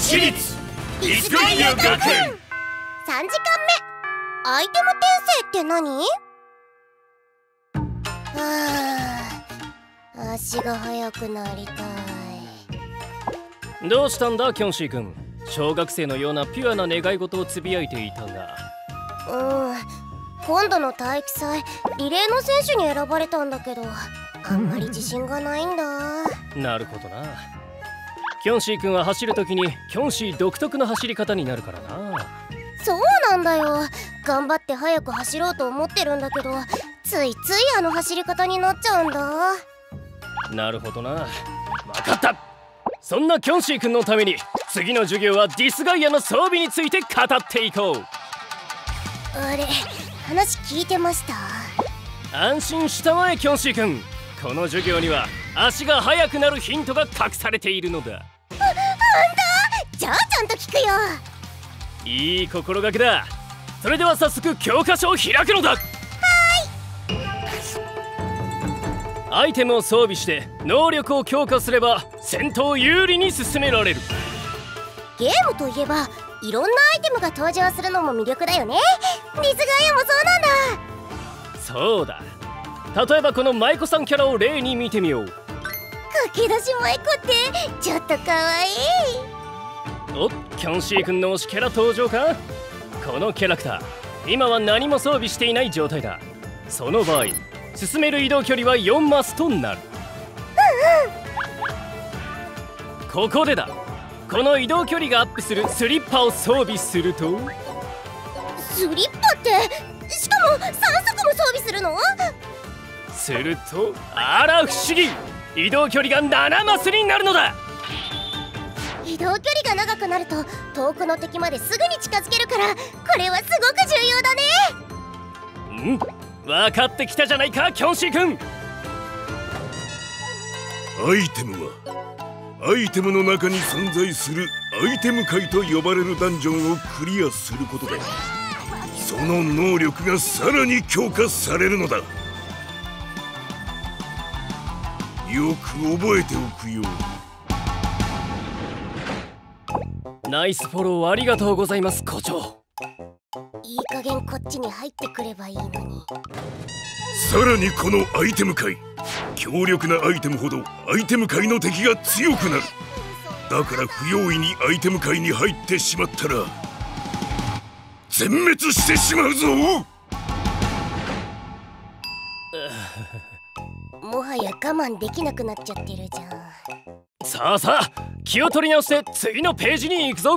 私立ディスガイア学園。3時間目、 アイテム転生って何？足が速くなりたい。どうしたんだキョンシー君。小学生のようなピュアな願い事をつぶやいていたが。 今度の体育祭リレーの選手に選ばれたんだけど、あんまり自信がないんだ。 なるほどな。キョンシー君は走るときにキョンシー独特の走り方になるからな。 そうなんだよ。頑張って速く走ろうと思ってるんだけど、ついついあの走り方になっちゃうんだ。 なるほどな。分かった。そんなキョンシー君のために次の授業はディスガイアの装備について語っていこう。 あれ、話聞いてました？ 安心したまえキョンシー君。この授業には足が速くなるヒントが隠されているのだ。 ほんと？じゃあちゃんと聞くよ。 いい心がけだ。それでは早速教科書を開くのだ。アイテムを装備して能力を強化すれば戦闘を有利に進められる。 ゲームといえばいろんなアイテムが登場するのも魅力だよね。ディスガイアもそうなんだ。 そうだ。例えばこの舞妓さんキャラを例に見てみよう。 駆け出し舞妓ってちょっとかわいい。 おっ、キョンシー君の推しキャラ登場か。このキャラクター今は何も装備していない状態だ。その場合進める移動距離は4マスとなる。ここでだ。この移動距離がアップするスリッパを装備すると。 スリッパってしかも3足も装備するの？ するとあら不思議、移動距離が7マスになるのだ。 移動距離が長くなると遠くの敵まですぐに近づけるから、これはすごく重要だね。 分かってきたじゃないかキョンシー君。 アイテムはアイテムの中に存在するアイテム界と呼ばれるダンジョンをクリアすることでその能力がさらに強化されるのだ。よく覚えておくよう。 ナイスフォローありがとうございます校長。 いい加減こっちに入ってくればいいのに。 さらにこのアイテム界、強力なアイテムほどアイテム界の敵が強くなる。だから不用意にアイテム界に入ってしまったら全滅してしまうぞ。 もはや我慢できなくなっちゃってるじゃん。 さあさあ、気を取り直して次のページに行くぞ。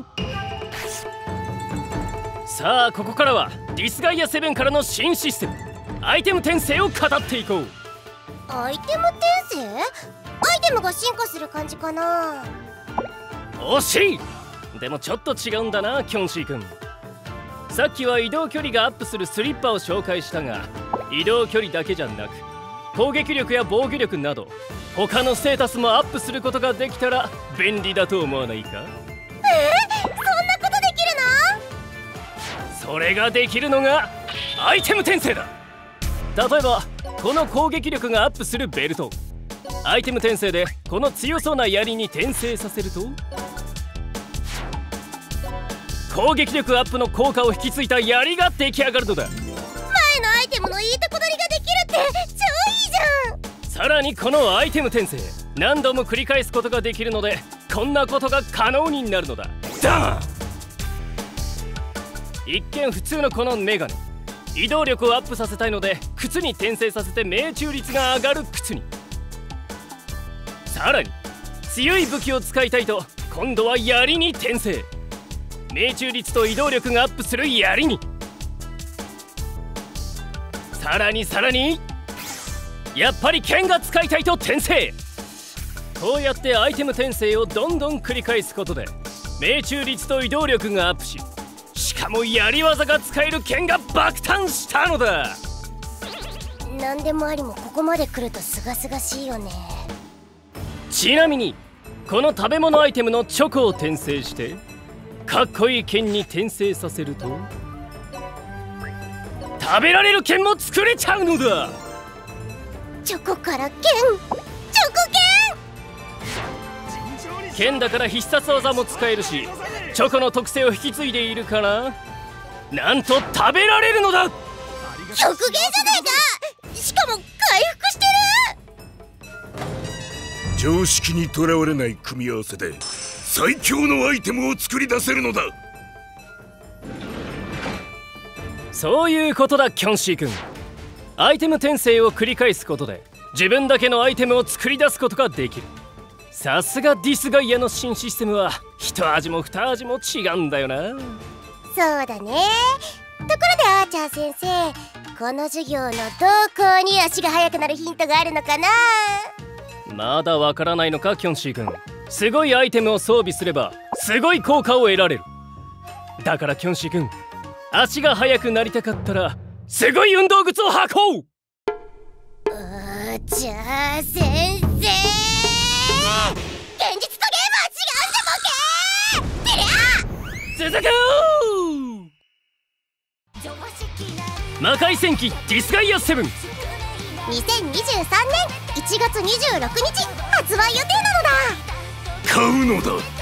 さあここからはディスガイア7からの新システムアイテム転生を語っていこう。 アイテム転生？アイテムが進化する感じかな。 惜しい。でもちょっと違うんだなキョンシー君。さっきは移動距離がアップするスリッパを紹介したが、移動距離だけじゃなく攻撃力や防御力など他のステータスもアップすることができたら便利だと思わないか？ そんなことできるの？それができるのがアイテム転生だ。例えばこの攻撃力がアップするベルト、アイテム転生でこの強そうな槍に転生させると攻撃力アップの効果を引き継いだ槍が出来上がるのだ。 前のアイテムのいいとこ取りができるって超いいじゃん。 さらにこのアイテム転生何度も繰り返すことができるのでこんなことが可能になるのだ。ダーン。一見普通のこのメガネ、移動力をアップさせたいので靴に転生させて命中率が上がる靴に、さらに強い武器を使いたいと今度は槍に転生、命中率と移動力がアップする槍に、さらにやっぱり剣が使いたいと転生。こうやってアイテム転生をどんどん繰り返すことで命中率と移動力がアップし、しかも槍技が使える剣が爆誕したのだ。 何でもありもここまで来るとすがすがしいよね。 ちなみにこの食べ物アイテムのチョコを転生してかっこいい剣に転生させると食べられる剣も作れちゃうのだ。 チョコから剣、チョコ剣。 剣だから必殺技も使えるし、チョコの特性を引き継いでいるからなんと食べられるのだ。 極限じゃないか。しかも回復してる。 常識にとらわれない組み合わせで最強のアイテムを作り出せるのだ。 そういうことだキョンシー君。アイテム転生を繰り返すことで自分だけのアイテムを作り出すことができる。さすがディスガイアの新システムは一味も二味も違うんだよな。 そうだね。ところでアーチャー先生、この授業のどこに足が速くなるヒントがあるのかな。 まだわからないのかキョンシー君。すごいアイテムを装備すればすごい効果を得られる。だからキョンシー君、足が速くなりたかったらすごい運動靴を履こう。 じゃあ先生、現実とゲームは違うんでボケー。てりゃ続く魔界戦記ディスガイア7。 2023年1月26日発売予定なのだ。 買うのだ。